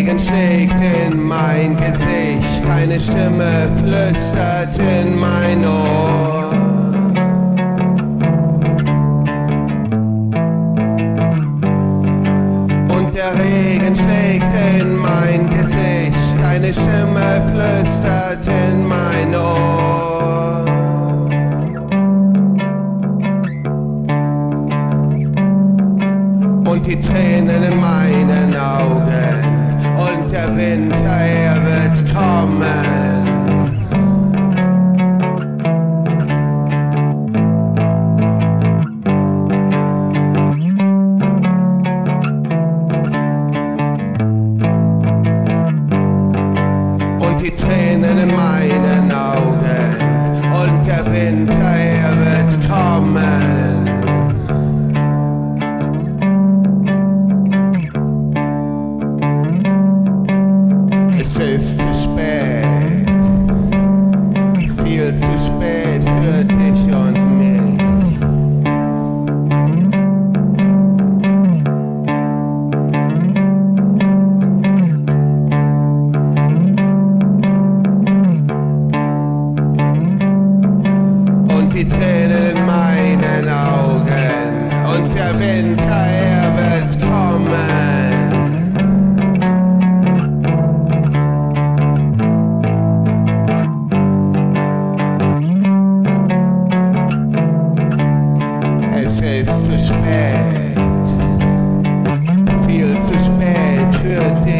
Regen schlägt in mein Gesicht, eine Stimme flüstert in mein Ohr. Und der Regen schlägt in mein Gesicht, eine Stimme flüstert in mein Ohr. Und die Tränen in meinen Augen und der Winter, er wird kommen. Und die Tränen in meinen Augen und der Winter, er wird kommen. Es ist zu spät, viel zu spät für dich und mich. Und die Tränen in meinen Augen und der Winter, er wird kommen. Es ist zu spät, viel zu spät für dich.